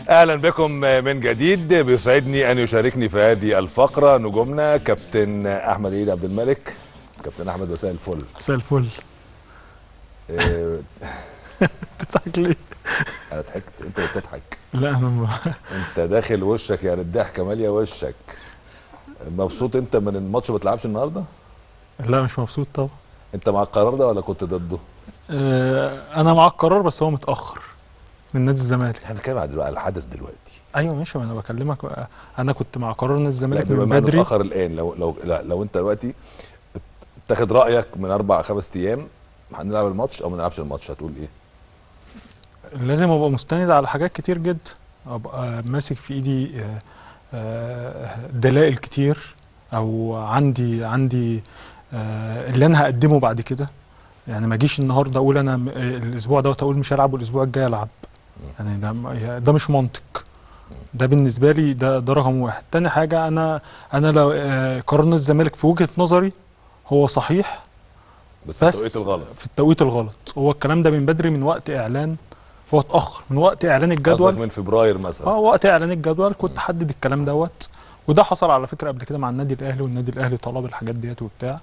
اهلا بكم من جديد. بيسعدني ان يشاركني في هذه الفقره نجومنا كابتن احمد عيد عبد الملك. كابتن احمد مساء الفل. مساء الفل. بتضحك ليه؟ انا ضحكت، انت اللي بتضحك. لا انا انت داخل وشك يعني الضحكه ماليه وشك. مبسوط انت من الماتش ما بتلعبش النهارده؟ لا مش مبسوط طبعا. انت مع القرار ده ولا كنت ضده؟ انا مع القرار بس هو متاخر من نادي الزمالك. احنا بنتكلم على الحدث دلوقتي. ايوه ماشي، ما انا بكلمك. انا كنت مع قرار نادي الزمالك من بدري. متاخر الان. لو انت دلوقتي تاخد رايك من 4 5 ايام هنلعب الماتش او ما نلعبش الماتش، هتقول ايه؟ لازم ابقى مستند على حاجات كتير جدا، ابقى ماسك في ايدي دلائل كتير، او عندي اللي انا هقدمه بعد كده. يعني ما اجيش النهارده اقول انا الاسبوع دوت اقول مش هلعب والاسبوع الجاي العب. يعني ده مش منطق. ده بالنسبه لي ده رقم واحد. تاني حاجه، انا لو قررنا الزمالك في وجهه نظري هو صحيح، بس في التوقيت الغلط. في التوقيت الغلط. هو الكلام ده من بدري، من وقت اعلان. هو اتاخر من وقت اعلان الجدول. من فبراير مثلا. وقت اعلان الجدول كنت حدد الكلام دوت. وده حصل على فكره قبل كده مع النادي الاهلي، والنادي الاهلي طلب الحاجات ديت وبتاع،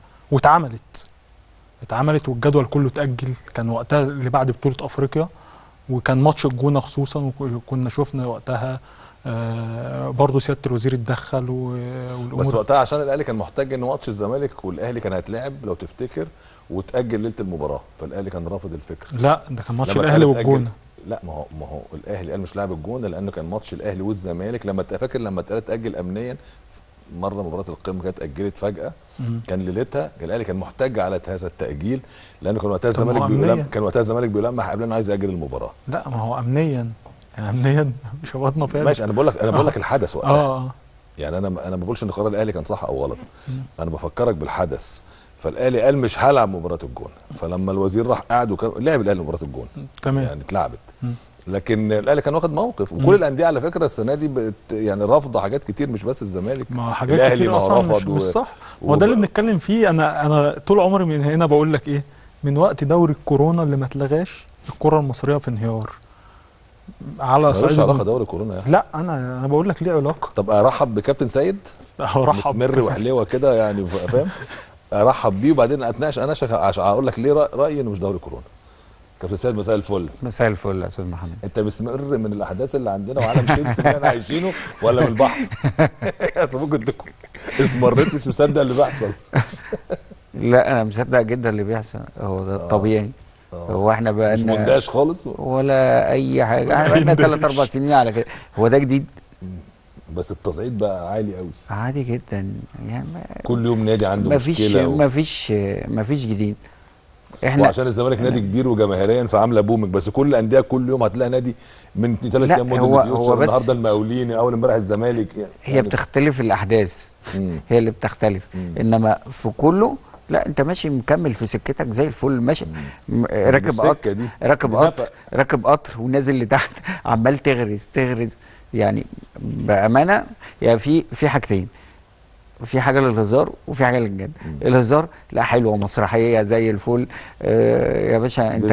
اتعملت والجدول كله اتاجل. كان وقتها اللي بعد بطوله افريقيا، وكان ماتش الجونه خصوصا، وكنا شفنا وقتها برضه سياده الوزير اتدخل والامور. بس وقتها عشان الاهلي كان محتاج ان ماتش الزمالك والاهلي كان هيتلعب لو تفتكر، وتاجل ليله المباراه، فالاهلي كان رافض الفكره. لا ده كان ماتش الاهلي والجونه. لا ما هو الاهلي قال مش لاعب الجونه لانه كان ماتش الاهلي والزمالك. لما فاكر لما اتاجل امنيا مره مباراه القمه كانت اتاجلت فجاه. كان ليلتها الاهلي كان محتاج على هذا التاجيل لانه كان وقتها الزمالك بيلمح قبل انه عايز ياجل المباراه. لا ما هو امنيا، يعني امنيا مش هبطنا فيها. ماشي، انا بقول لك الحدث وقتها. يعني انا ما بقولش ان قرار الاهلي كان صح او غلط. انا بفكرك بالحدث. فالاهلي قال مش هلعب مباراه الجونه، فلما الوزير راح قعد لعب الاهلي مباراه الجونه. تمام. يعني اتلعبت. لكن الاهلي كان واخد موقف، وكل الانديه على فكره السنه دي يعني رافضه حاجات كتير، مش بس الزمالك. ما حاجات الاهلي كتير اصلا مش صح. ما ده اللي بنتكلم فيه. انا طول عمري من هنا بقول لك ايه، من وقت دوري الكورونا اللي ما اتلغاش الكره المصريه في انهيار. على صعيد ملوش علاقه دوري كورونا يعني. لا انا بقول لك ليه علاقه. طب ارحب بكابتن سيد مسمر وحليوه كده يعني، فاهم؟ ارحب بيه وبعدين اناقشك عشان اقول لك ليه رايي انه مش دوري كورونا. كابتن سيد مساء الفل. مساء الفل يا استاذ محمد. انت مسمر من الاحداث اللي عندنا وعالم شمس اللي احنا عايشينه ولا من البحر؟ ممكن تكون اسمريت مش مصدق اللي بيحصل. لا انا مصدق جدا اللي بيحصل، هو ده الطبيعي. هو احنا بقى مش مندهش خالص ولا اي حاجه. احنا بقى لنا 3 4 سنين على كده. هو ده جديد؟ بس التصعيد بقى عالي قوي. عادي جدا يعني. كل يوم نادي عنده مشكله. مفيش جديد. احنا وعشان الزمالك نادي كبير وجماهيريا فعامله بومك، بس كل الانديه كل يوم هتلاقي نادي من 3 ايام هو بس النهارده المقاولين، اول امبارح الزمالك يعني. هي بتختلف الاحداث. هي اللي بتختلف. انما في كله لا، انت ماشي مكمل في سكتك زي الفل ماشي. راكب قطر ونازل لتحت عمال تغرز يعني بامانه. يعني في حاجتين، في حاجه للهزار وفي حاجه للجد. الهزار لا حلوه مسرحيه زي الفل. يا باشا انت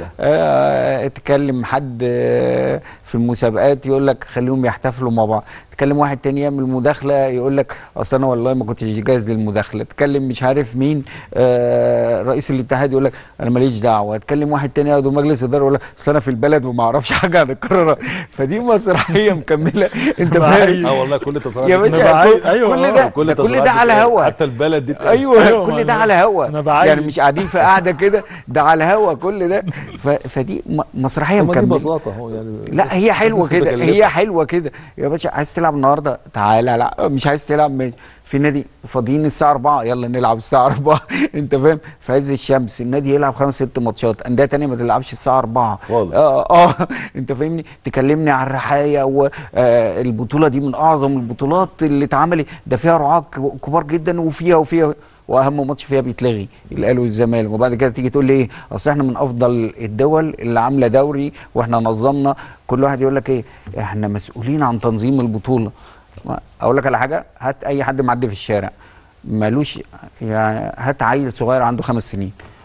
تكلم حد في المسابقات يقول لك خليهم يحتفلوا مع بعض، تكلم واحد تاني يعمل مداخله يقول لك اصل انا والله ما كنتش جاهز للمداخله، تكلم مش عارف مين رئيس الاتحاد يقول لك انا ماليش دعوه، تكلم واحد تاني يقعد مجلس اداره يقول لك اصل انا في البلد وما اعرفش حاجه عن القرارات. فدي مسرحيه مكمله. انت فاهم؟ والله كل تصرف يا باشا كل ده على هوا. حتى البلد دي ايوه كل ده على هوا. يعني مش قاعدين في قاعده كده، ده على هوا كل ده. فدي مسرحيه مكمله. دي بساطه اهو يعني. لا هي حلوه كده، هي حلوه كده يا باشا. عايز تلعب النهارده تعالى، لا مش عايز تلعب في نادي فاضيين الساعه 4 يلا نلعب الساعه 4. انت فاهم؟ في عز الشمس النادي يلعب 5 6 ماتشات، انديه ثانيه ما تلعبش الساعه 4 خالص. انت فاهمني؟ تكلمني عن الرحايا والبطوله دي من اعظم البطولات اللي اتعملت، ده فيها رعاة كبار جدا وفيها واهم ماتش فيها بيتلغي الاهلي والزمالك، وبعد كده تيجي تقول لي ايه اصل احنا من افضل الدول اللي عامله دوري واحنا نظمنا. كل واحد يقول لك ايه احنا مسؤولين عن تنظيم البطوله. اقول لك على حاجه، هات اي حد معدي في الشارع مالوش يعني، هات عيل صغير عنده 5 سنين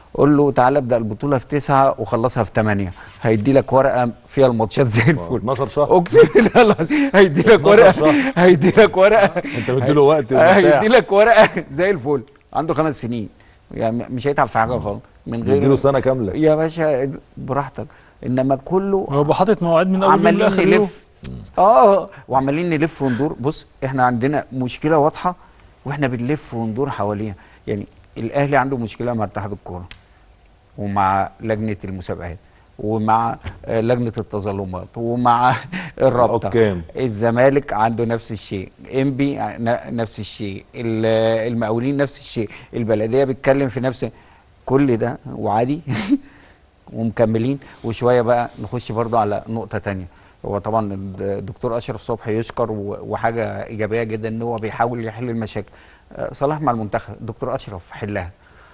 قول له تعالى ابدا البطوله في 9 وخلصها في 8، هيدي لك ورقه فيها الماتشات زي الفل. 12 شهر اقسم بالله هيدي لك 12 ورقه، شهر. هيدي لك ورقه، انت مديله وقت هيدي ومتاح، لك ورقه زي الفل. عنده 5 سنين يعني مش هيتعب في حاجه خالص من غير مديله سنه كامله. يا باشا براحتك. انما كله هو حاطط مواعيد من اول يوم عمالين لاخر يوم. نلف وعمالين نلف وندور. بص احنا عندنا مشكله واضحه واحنا بنلف وندور حواليها. يعني الاهلي عنده مشكله مع اتحاد الكوره ومع لجنه المسابقات ومع لجنه التظلمات ومع الرابطه. الحكام. الزمالك عنده نفس الشيء، انبي نفس الشيء، المقاولين نفس الشيء، البلديه بتتكلم في نفس كل ده وعادي ومكملين. وشويه بقى نخش برضو على نقطه تانية. هو طبعا الدكتور اشرف صبحي يشكر وحاجه ايجابيه جدا ان هو بيحاول يحل المشاكل. صلاح مع المنتخب، دكتور اشرف حلها.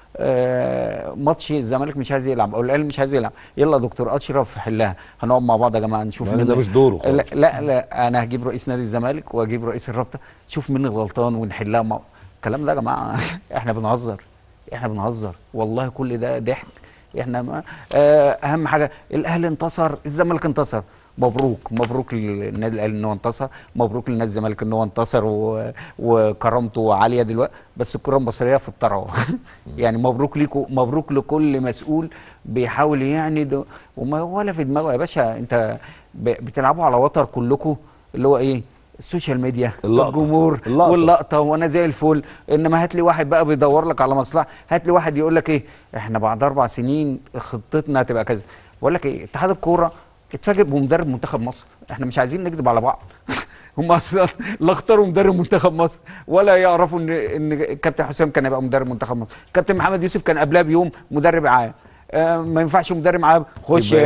ماتش الزمالك مش عايز يلعب او الاهلي مش عايز يلعب، يلا دكتور اشرف حلها، هنقعد مع بعض يا جماعه نشوف يعني ده مش دوره خالص. لا انا هجيب رئيس نادي الزمالك واجيب رئيس الرابطه، شوف مين الغلطان ونحلها الكلام ده يا جماعه احنا بنهزر والله، كل ده ضحك. احنا ما اهم حاجه الاهلي انتصر، الزمالك انتصر، مبروك للنادي الاهلي ان هو انتصر، مبروك للنادي الزمالك ان هو انتصر وكرامته عاليه دلوقتي، بس الكره المصريه في الطراوه يعني مبروك ليكم، مبروك لكل مسؤول بيحاول يعني ولا في دماغه يا باشا. انت بتلعبوا على وتر كلكم اللي هو ايه؟ السوشيال ميديا، الجمهور واللقطه وانا زي الفل. انما هات لي واحد بقى بيدور لك على مصلحه، هات لي واحد يقول لك ايه احنا بعد 4 سنين خطتنا هتبقى كذا. بقول لك ايه، اتحاد الكوره اتفاجئ بمدرب منتخب مصر. احنا مش عايزين نكذب على بعض هم اصلا لا اختاروا مدرب منتخب مصر ولا يعرفوا ان الكابتن حسام كان هيبقى مدرب منتخب مصر. كابتن محمد يوسف كان قبلها بيوم مدرب عام. ما ينفعش مدرب عام، خش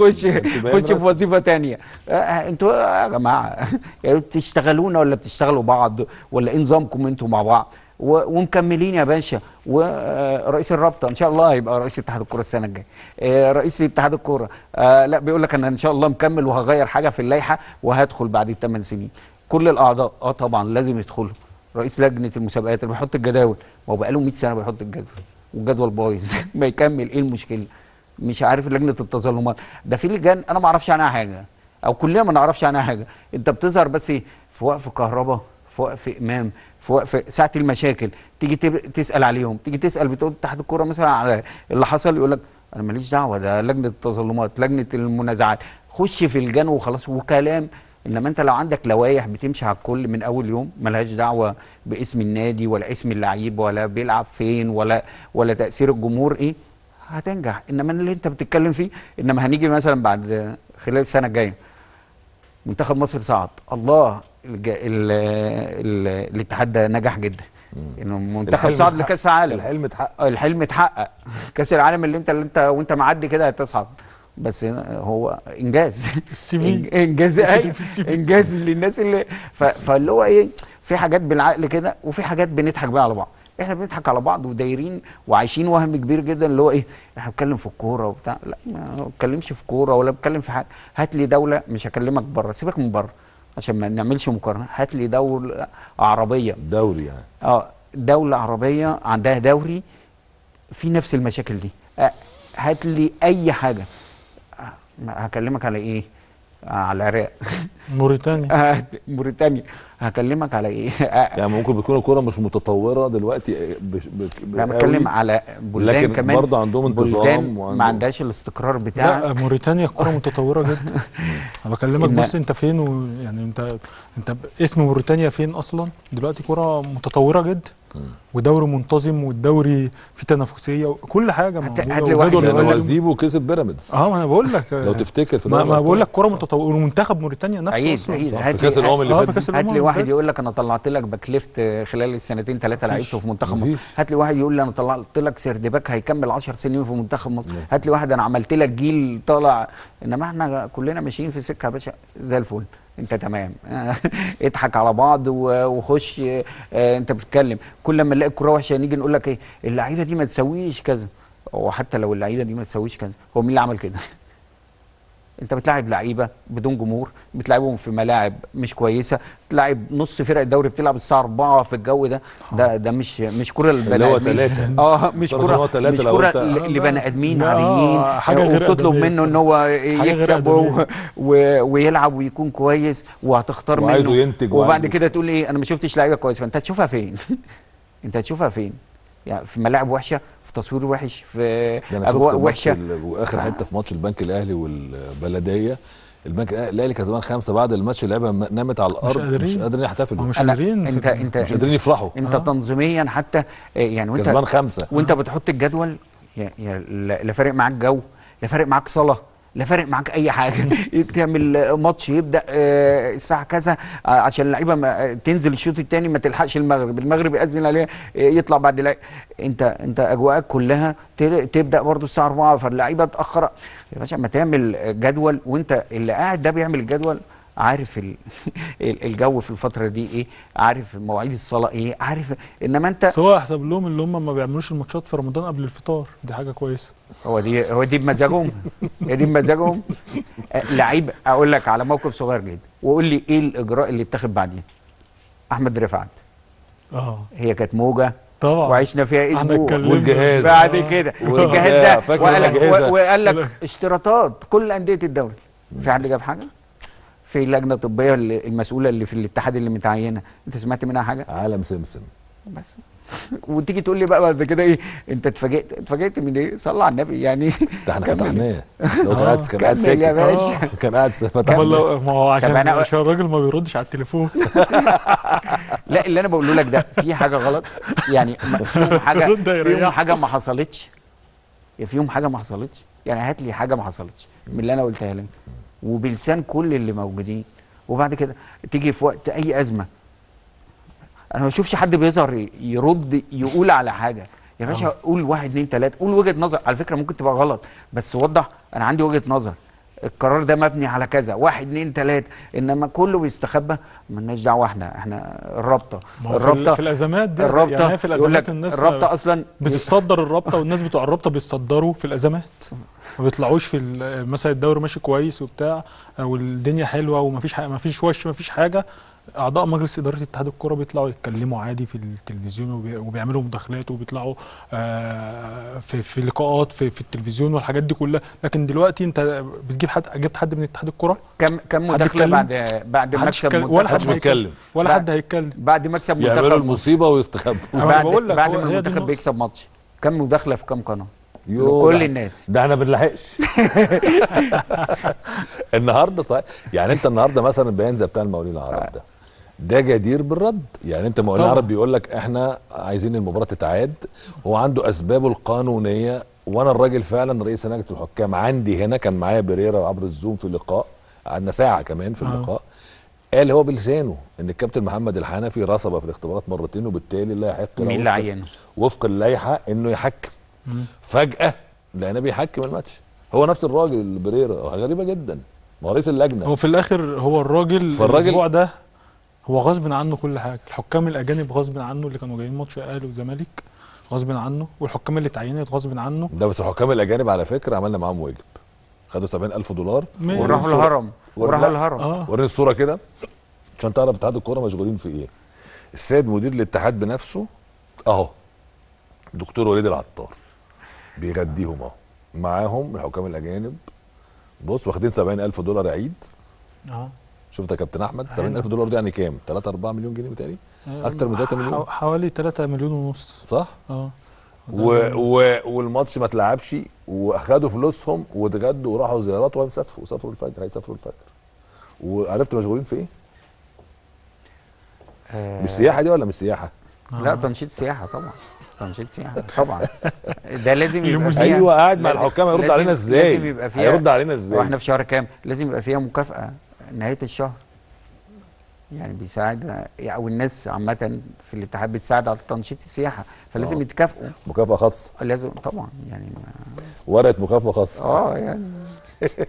في وظيفه ثانيه. انتوا يا جماعه يعني بتشتغلونا ولا بتشتغلوا بعض ولا ايه نظامكم انتوا مع بعض؟ ومكملين يا باشا. ورئيس الرابطه ان شاء الله هيبقى رئيس اتحاد الكوره السنه الجايه. رئيس اتحاد الكوره لا بيقول لك انا ان شاء الله مكمل وهغير حاجه في اللائحه وهدخل بعد ال8 سنين. كل الاعضاء طبعا لازم يدخلوا. رئيس لجنه المسابقات اللي بيحط الجداول، ما هو بقاله 100 سنه بيحط الجدول والجدول بايظ ما يكمل، ايه المشكله؟ مش عارف لجنه التظلمات ده في لجان انا ما اعرفش عنها حاجه او كلنا ما نعرفش عنها حاجه. انت بتظهر بس في وقف كهرباء، في وقف امام، في وقف ساعه المشاكل، تيجي تسال عليهم، تيجي تسال بتقول اتحاد الكوره مثلا على اللي حصل يقول لك انا ماليش دعوه، ده لجنه التظلمات، لجنه المنازعات، خش في الجان وخلاص وكلام. انما انت لو عندك لوائح بتمشي على الكل من اول يوم ملهاش دعوه باسم النادي ولا اسم اللعيب ولا بيلعب فين ولا تاثير الجمهور ايه، هتنجح. انما اللي انت بتتكلم فيه، انما هنيجي مثلا بعد خلال السنه الجايه منتخب مصر صعد، الله الاتحاد ده نجح جدا انه منتخب صعد لكاس العالم. الحلم اتحقق كاس العالم اللي انت وانت معدي كده هتصعد. بس هو انجاز انجاز للناس اللي فاللي هو ايه، في حاجات بالعقل كده وفي حاجات بنضحك بقى على بعض. احنا بنضحك على بعض ودايرين وعايشين وهم كبير جدا اللي هو ايه، احنا بنتكلم في الكوره وبتاع. لا ما بتكلمش في كوره ولا بتكلم في حاجه. هات لي دوله، مش هكلمك بره، سيبك من بره عشان ما نعملش مقارنه. هات لي دوله عربيه، دوري يعني دوله عربيه عندها دوري في نفس المشاكل دي. هات لي اي حاجه. هكلمك على ايه؟ على العراق موريتانيا. هكلمك على ايه؟ يعني ممكن بتكون الكوره مش متطوره دلوقتي لا بتكلم على بلدان لكن كمان برضه عندهم انتظام ما عندهاش الاستقرار بتاعك. لا موريتانيا الكوره متطوره جدا. انا بكلمك بص انت فين يعني انت اسم موريتانيا فين اصلا دلوقتي؟ كوره متطوره جدا ودوري منتظم والدوري فيه تنافسيه وكل حاجه موجوده. زيبو كسب بيراميدز. ما انا بقول لك لو تفتكر في ما بقول لك كوره متطوره ومنتخب موريتانيا نفسه اصلا في كاس الامم اللي فاتت. هات لي واحد يقول لك انا طلعت لك باك ليفت خلال السنتين 3 لعبته في منتخب مصر. هات لي واحد يقول لي انا طلعت لك سيردباك هيكمل 10 سنين في منتخب مصر. هات لي واحد انا عملت لك جيل طالع. انما احنا كلنا ماشيين في سكه يا باشا زي الفل. انت تمام اضحك على بعض وخش. انت بتتكلم كل لما نلاقي الكوره وحشه نيجي نقول لك ايه اللعيبه دي ما تسويش كذا. وحتى لو اللعيبه دي ما تسويش كذا، هو مين اللي عمل كده؟ انت بتلعب لعيبه بدون جمهور، بتلعبهم في ملاعب مش كويسه، بتلعب نص فرق الدوري بتلعب الساعه 4 في الجو ده. ده مش كره اللي للبني هو ادمين. 3 مش افترض إن هو كره 3 مش لو كره أنت لبني ادمين لا، عاديين. حاجه غير وبتطلب أدبية منه ان الصراحة. هو حاجة غير يكسب أدبية. ويلعب ويكون كويس، وهتختار وعايزه منه. ينتج وبعد وعايزه كده تقول ايه، انا ما شفتش لعيبه كويس. فانت هتشوفها فين؟ انت هتشوفها فين؟ يعني في ملاعب وحشه، في تصوير وحش، في ده انا شفت اجواء ماتش وحشه. واخر حته في ماتش البنك الاهلي والبلديه. البنك الاهلي كسبان 5 بعد الماتش، اللعيبه نامت على الارض مش قادرين هم يحتفلوا، مش قادرين انت مش قادرين يفرحوا. انت تنظيميا حتى يعني وانت كسبان 5 وانت بتحط الجدول، لا فارق معاك جو، لا فارق معاك صلاه، لا فارق معاك اي حاجه. تعمل ماتش يبدا الساعه كذا عشان اللعيبه تنزل الشوط الثاني ما تلحقش المغرب يأذن عليها يطلع بعد انت اجواءك كلها تبدا برضو الساعه 4 فاللعيبه تاخر. يا باشا ما تعمل جدول، وانت اللي قاعد ده بيعمل الجدول عارف الجو في الفتره دي ايه، عارف مواعيد الصلاه ايه، عارف. انما انت سواء احسب لهم اللي هم ما بيعملوش الماتشات في رمضان قبل الفطار، دي حاجه كويسه. هو دي بمزاجهم. هي دي بمزاجهم. لعيب اقول لك على موقف صغير جدا، وقول لي ايه الاجراء اللي اتخذ بعدين. احمد رفعت، هي كانت موجه طبعا وعشنا فيها اسبوع، والجهاز بعد كده الجهاز ده وقال لك ده. اشتراطات كل انديه الدوري. في حد جاب حاجه؟ في لجنه طبيه المسؤوله اللي في الاتحاد اللي متعينه، انت سمعت منها حاجه؟ عالم سمسم بس. وتيجي تقول لي بقى بعد كده ايه، انت اتفاجئت من ايه؟ صلى على النبي يعني. ده احنا فتحناه. لو كان قاعد كمل يا باشا. كان قاعد فتح. ما هو عشان أنا الراجل ما بيردش على التليفون. لا اللي انا بقوله لك ده في حاجه غلط يعني. فيهم حاجه ما حصلتش. فيهم حاجه ما حصلتش يعني. هات لي حاجه ما حصلتش من اللي انا قلتها لك وبلسان كل اللي موجودين. وبعد كده تيجي في وقت اي ازمه، انا ما بشوفش حد بيظهر يرد يقول على حاجه. يا باشا قول 1 2 3، قول وجهه نظر. على فكره ممكن تبقى غلط بس وضح انا عندي وجهه نظر، القرار ده مبني على كذا 1 2 3. انما كله بيستخبى، مالناش دعوه. احنا الرابطه في الازمات دي الرابطه يعني. في الازمات الناس الرابطه اصلا بتصدر الرابطه، والناس بتوع الرابطه بيتصدروا في الازمات، ما بيطلعوش في مثلا الدوري ماشي كويس وبتاع والدنيا حلوه ومفيش وش مفيش حاجه، اعضاء مجلس اداره اتحاد الكره بيطلعوا يتكلموا عادي في التلفزيون وبيعملوا مداخلات وبيطلعوا في لقاءات في التلفزيون والحاجات دي كلها. لكن دلوقتي انت جبت حد من اتحاد الكره، كم مداخله بعد مكسب منتخب ولا حد بيتكلم ولا حد هيتكلم بعد مكسب منتخب يعملوا المصيبه ويستخبوا. بعد ما المنتخب بيكسب ماتش كم مداخله في كم قناه كل الناس. ده احنا ما بنلحقش. النهارده صحيح يعني. انت النهارده مثلا البيان زي بتاع المقاولين العرب ده جدير بالرد. يعني انت المقاولين العرب بيقول لك احنا عايزين المباراه تتعاد، هو عنده اسبابه القانونيه. وانا الراجل فعلا رئيس لجنه الحكام عندي هنا كان معايا بريرا عبر الزوم في لقاء، قعدنا ساعه كمان في اللقاء. قال هو بلسانه ان الكابتن محمد الحنفي رصب في الاختبارات مرتين، وبالتالي لا يحق مين اللي عينه وفق اللائحه انه يحكم. فجاه لقينا بيحكم الماتش هو نفس الراجل البريرا. غريبه جدا، ما هو رئيس اللجنه. هو في الاخر هو الراجل الاسبوع ده هو غصب عنه كل حاجه. الحكام الاجانب غصب عنه اللي كانوا جايين ماتش الاهلي والزمالك غصب عنه، والحكام اللي اتعينت غصب عنه. ده بس الحكام الاجانب على فكره عملنا معاهم واجب، خدوا $70,000 وراحوا الهرم. وريني الصوره كده عشان تعرف اتحاد الكوره مشغولين في ايه. السيد مدير الاتحاد بنفسه اهو، دكتور وليد العطار بيغديهم اهو معاهم الحكام الاجانب. بص واخدين $70,000 عيد. شفت يا كابتن احمد $70,000 دي يعني كام؟ 3 4 مليون جنيه متهيألي، اكتر من 3 مليون، حوالي 3 مليون ونص صح؟ والماتش ما اتلعبش واخدوا فلوسهم واتغدوا وراحوا زيارات وسافروا الفجر. هيسافروا الفجر. وعرفت مشغولين في ايه؟ مش سياحه دي ولا مش سياحه؟ لا تنشيط سياحه طبعا. تنشيط سياحه طبعا. ده لازم يبقى فيها. ايوه قاعد مع الحكام هيرد علينا ازاي؟ لازم يبقى فيها. هيرد علينا ازاي؟ واحنا في شهر كام؟ لازم يبقى فيها مكافاه نهايه الشهر. يعني بيساعد او الناس عامه في الاتحاد بتساعد على تنشيط السياحه، فلازم يتكافئوا. مكافاه خاصه لازم طبعا يعني. ورقه مكافاه خاصه. يعني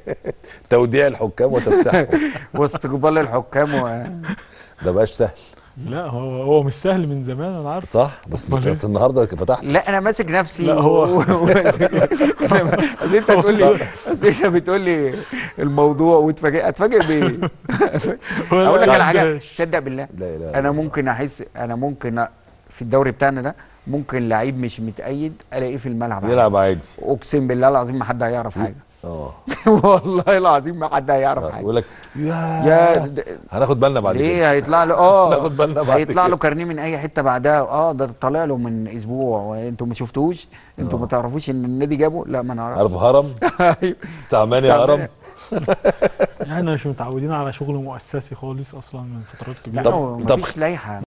توديع الحكام وتفسيحهم واستقبال الحكام ده بقاش سهل. لا هو مش سهل من زمان انا عارف. صح، بس أمال إيه؟ بس النهارده فتحت. لا انا ماسك نفسي. لا، هو- اصل انت تقول لي، اصل انت بتقول لي الموضوع وتفاجئ، اتفاجئ بايه؟ ولا اقول لك على حاجه، عندهاش. تصدق بالله لا اله انا ممكن احس، انا ممكن في الدوري بتاعنا ده ممكن لعيب مش متأيد الاقيه في الملعب عادي. يلعب عادي. اقسم بالله العظيم ما حد هيعرف حاجه. اه والله العظيم ما حد هيعرف حاجه. يقول لك يا هناخد بالنا بعد كده. ليه هيطلع له ناخد بالنا بعد هيطلع كده. له كارنيه من اي حته بعدها. ده طالع له من اسبوع وانتوا ما شفتوش، انتوا ما تعرفوش ان النادي جابه. لا ما نعرفش. عارف هرم أيوه. استعماني يا هرم. يعني مش متعودين على شغل مؤسسي خالص اصلا من فترات لا كبيره. هو طب مفيش لائحه.